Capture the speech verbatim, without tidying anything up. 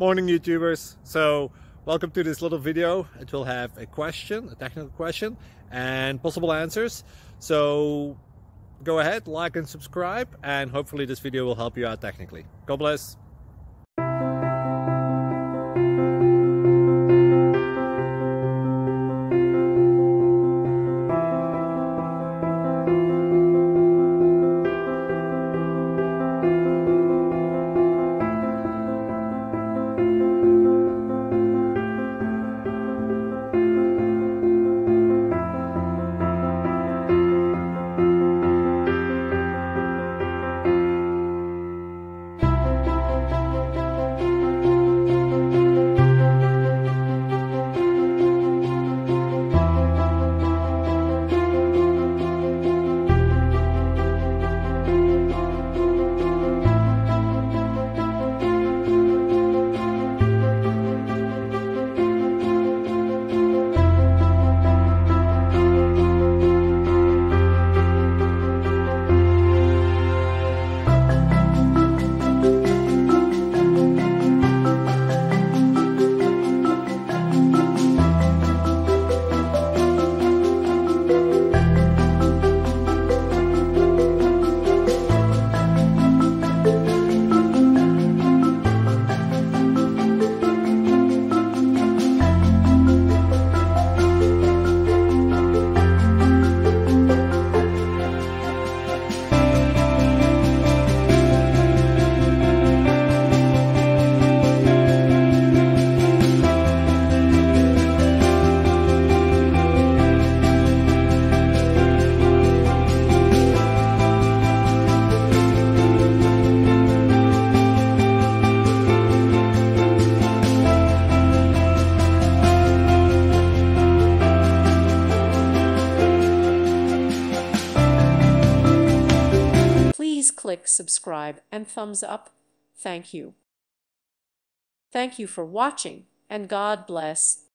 morning, YouTubers. So welcome to this little video. It will have a question, a technical question, and possible answers. So go ahead, like and subscribe, and hopefully this video will help you out technically. God bless. Please click subscribe and thumbs up. Thank you. Thank you for watching, and God bless.